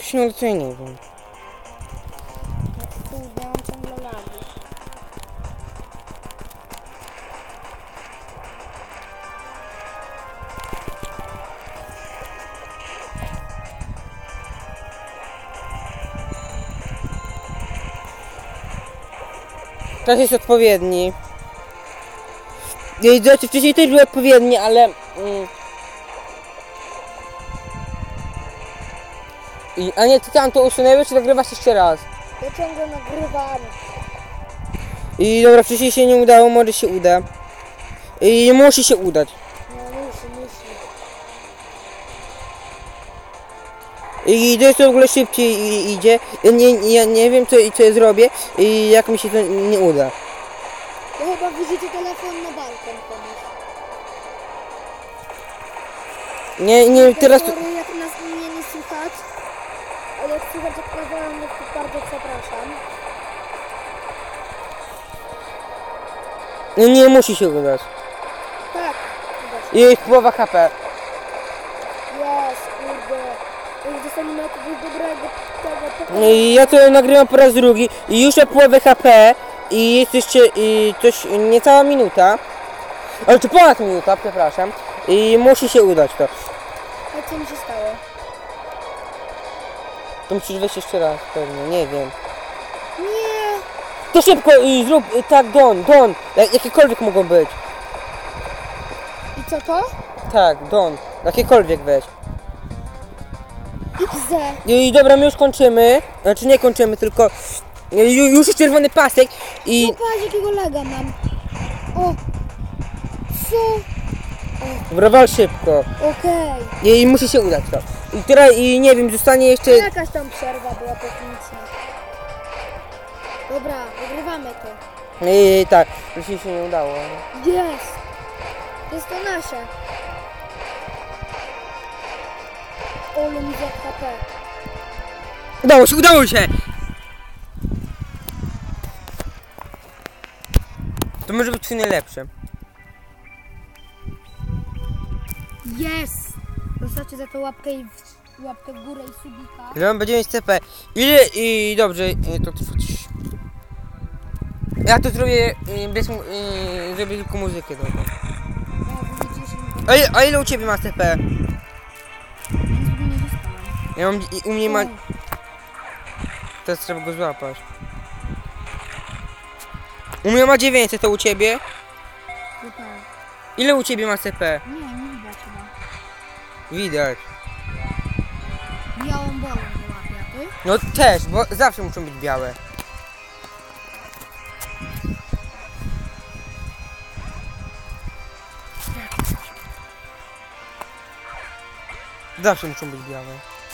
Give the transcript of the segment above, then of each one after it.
jakoś nie to ja nie wiem. Ja mam ciągle lagi. Teraz jest odpowiedni. Znaczy wcześniej też był odpowiedni, ale... A nie, ty tam to usunęłeś, czy nagrywasz jeszcze raz? Ja ciągle nagrywam. I dobra, wcześniej się nie udało, może się uda. I musi się udać. No musi. I to jest w ogóle szybciej idzie. Ja nie wiem co ja zrobię i jak mi się to nie uda. Ja chyba wyrzucę telefon na balkon komuś. Nie, teraz... Sorry, jak nas nie słychać. Ale jak słychać jak nagrałem, to bardzo przepraszam. Nie musi się udać. Tak. I jest połowa HP. Jest, kurde. Już dostaniemy jakiegoś dobrego tego. I ja to nagrywam po raz drugi i już na połowę HP i jest jeszcze coś niecała minuta. Ale czy ponad minuta, przepraszam. I musi się udać to. A co mi się stało? To musisz wejść jeszcze raz pewnie, nie wiem. Nie. To szybko i zrób tak, Don. Jakiekolwiek mogą być. I co to? Tak, Don. Jakiekolwiek weź. XZ. I dobra, my już kończymy. Znaczy nie kończymy, tylko już jest czerwony pasek i... Patrz jakiego laga mam. O. Co? Dobra, wal szybko. Okej. I musi się udać to. I teraz, nie wiem, zostanie jeszcze... Jakaś tam przerwa była techniczna. Dobra, wygrywamy to. Tak, już się nie udało. Jest. Jest to nasze. Ole mi za HP. Udało się! To może być twój najlepsze. Jest. Zostawcie za to łapkę w górę i subika. Że mam 9 CP. Ile i dobrze, to trwać. Ja to zrobię bez zrobię tylko muzykę dobrą. A ile u ciebie ma CP? Ja mam, u mnie ma... Teraz trzeba go złapać. U mnie ma 900, to u ciebie? Ile u ciebie ma CP? Nie widać chyba. Widać. Białą bolą łapie, a ty? No też, bo zawsze muszą być białe. Zawsze muszą być białe.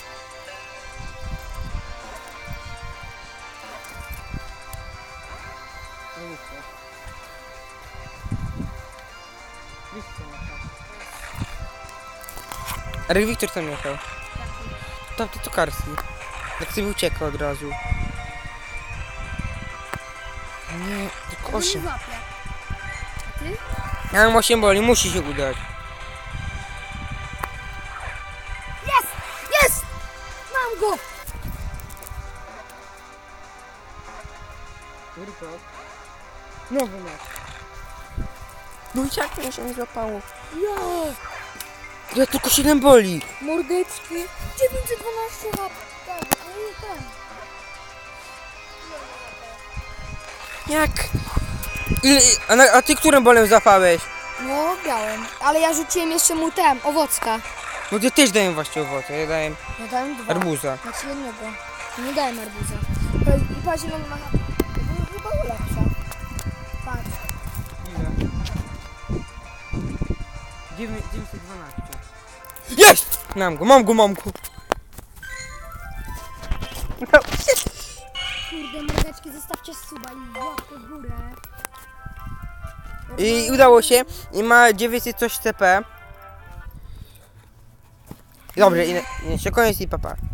Ale Wiktor tam jechał. To Karski. Jak ty uciekał od razu. Nie, tylko 8. A ty? Ja mam 8 boli, musi się udać. Jest! Mam go! Nowy mecz. No i jak mnie się nie złapało? Ja tylko 7 boli. Mordeczki. 912 łap. Tak, no i ten. Jak? A ty którym bolem złapałeś? No, białem. Ale ja rzuciłem jeszcze mu owocka. No ja też dałem właśnie owoce, ja dałem Ja dałem 2. arbuza. Znaczy jednego. Nie dałem arbuza. I patrz, ile on ma. To chyba ulepsza. Patrz. 912. Jest! Mam go. Kurde, mordeczki, zostawcie suba i łapkę w górę. I udało się. I ma 900 coś CP. Dobrze, jeszcze koniec i papa.